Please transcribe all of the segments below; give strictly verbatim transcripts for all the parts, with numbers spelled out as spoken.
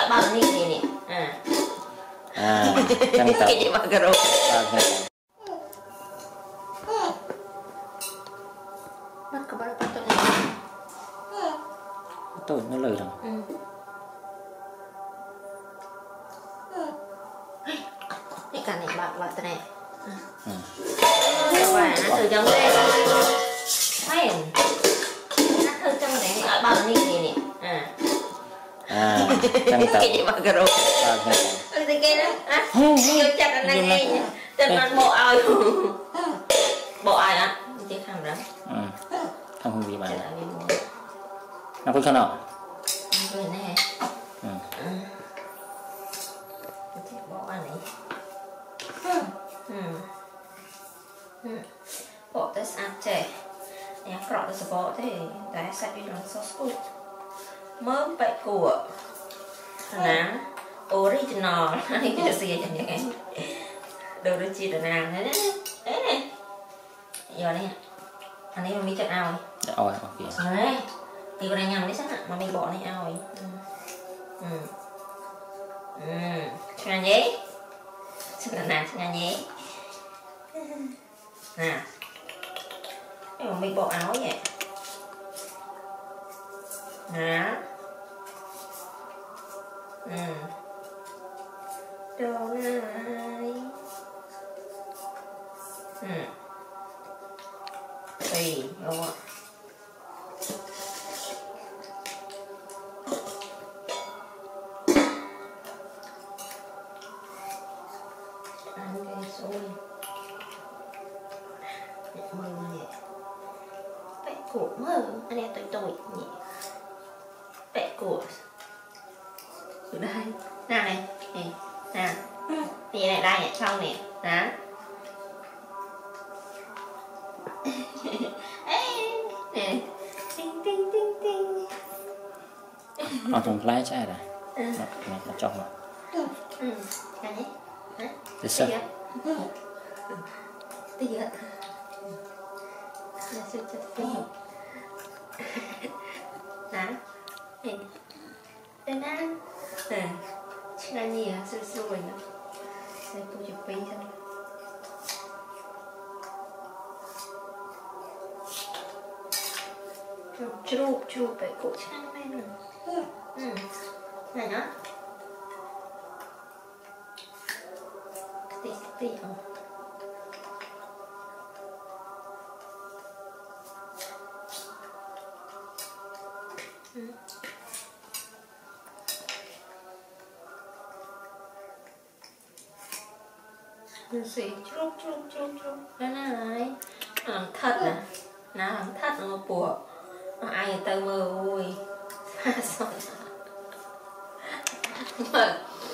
bao nhiêu này nè à à căng tập cái gì mà cái rồi bắt có bắt bắt tôi này tôi nó lời rồi cái cả này bạc bạc này và nó thử giống đây hay nó thử trong này ở bao nhiêu này nè à à căng tập cái gì mà cái rồi cái cái đó á vô chặt anh này nghe chân ăn bộ ai bộ ai á chứ không đó không không gì mà nó có khả nào rồi nè ừ bộ ai này bộ tới ăn chè nhà cọ tới bộ thế tại sao đi làm sauce mớm bậy của nè original này cái gì chẳng vậy đồ đó chi đồ nào thế đấy đấy này giờ đây anh ấy mình chặt ao rồi ôi ok đấy thì con này nhầm đấy chắc mà mình bỏ này ao rồi ừ ừ cho anh nhé cho là nào cho anh nhé nè cái mà mình bỏ áo vậy nè ừ đồ này ừ tùy đúng không ăn cái xôi mơ nhẹ bẹ của mơ anh em tôi tôi nhẹ bẹ của ở đây nào này nè nào thì này đây này sau nè đó nè tinh tinh tinh tinh ở trong lái trái này này nó trong mà ừ cái nhé để sao tí nữa là sự chặt tí đó nè tên ăn nè là nhiều sự sôi nữa sẽ tôi chụp pin xong chụp chụp phải cổ chăn lên rồi ừ này nó tí tí không ừ gì chụp chụp chụp chụp cái này làm thật nè nó làm thật nó bùa ai người ta mơ ui mơ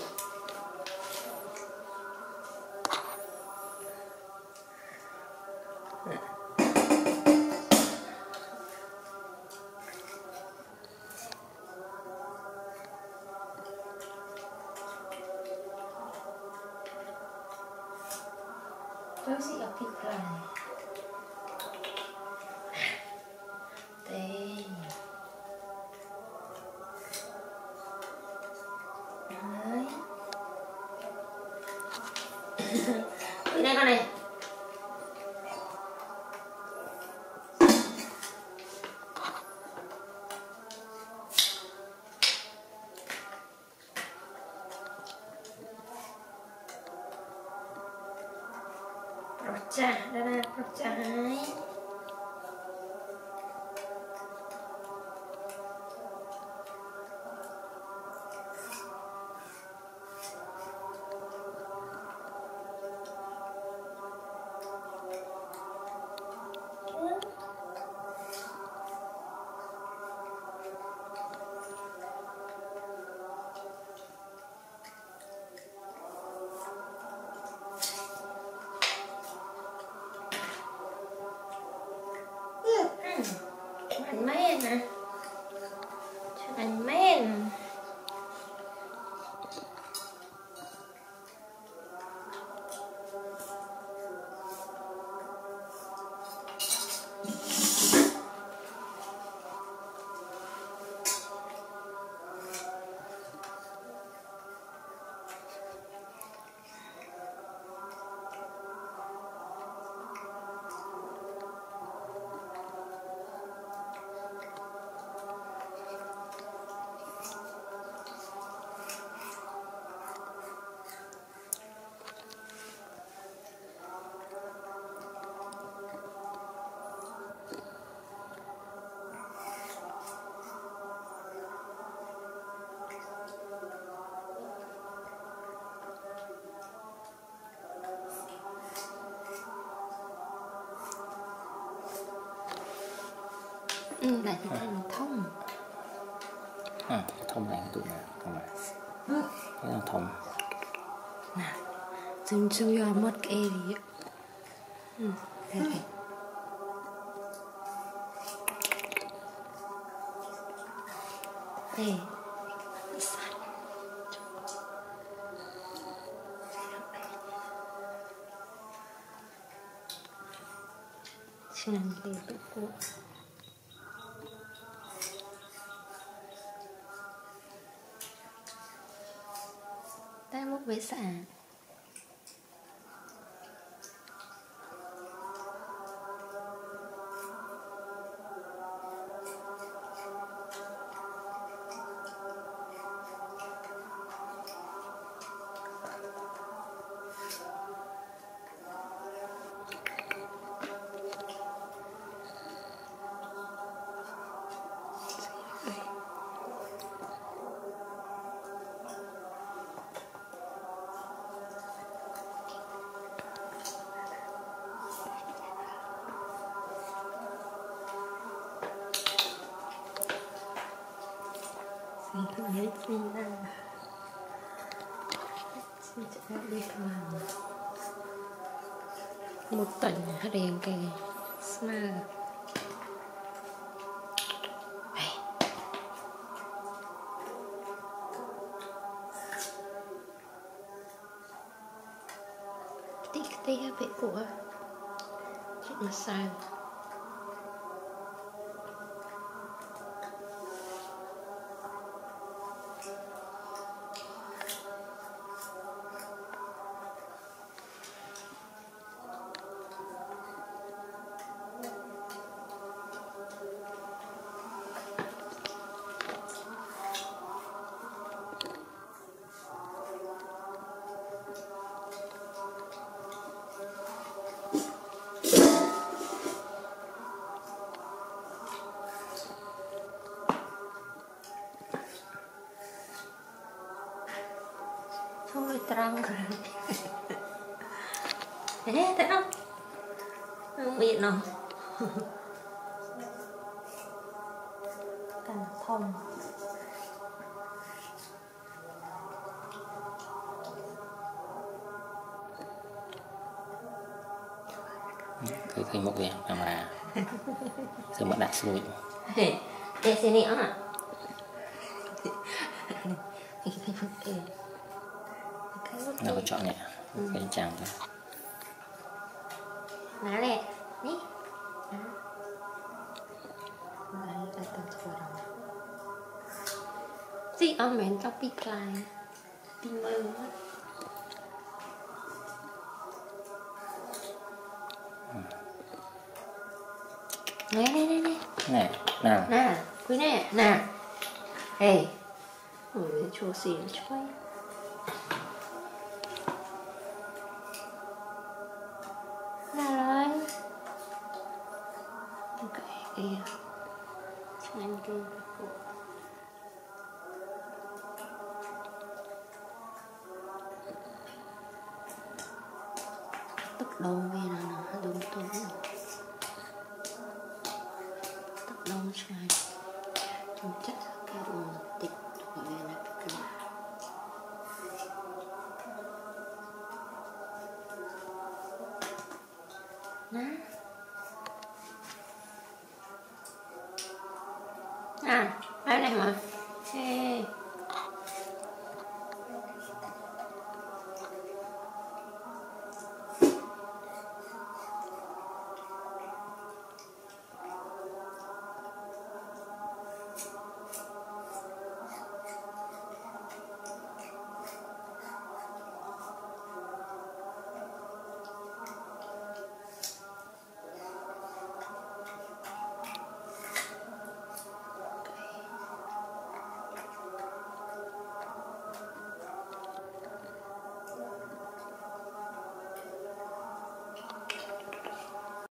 tôi sẽ gặp thịt này đây đấy cái này con này Procha, đó là procha hai ừ, lại thì thành thông à, thông này tụi nào không phải cái nào thông nè dừng dừng vào mất cái gì ừ, thế này đây Chẳng để tụ cụ ta mất với xả Hãy subscribe cho kênh Ghiền Mì Gõ để không bỏ lỡ một tuần riêng cái smile tí tí vị của chuyện là sao thôi trăng rồi thế thấy không không biết nào càng thông cứ khi một việc camera rồi mà đặt xuống để xin nữa hả nào chọn nhẹ cái chàng thôi ná lẹ ní gì ông mến trong bị lại tim mơ nè nè nè nè nè nào nè quý nè nè ê ôi chua xì chua nào rồi ok kìa anh kia tốc độ về là nó đúng tốt tốc độ sai chúng chắc cái một tịch của về là cái nè à đây này mà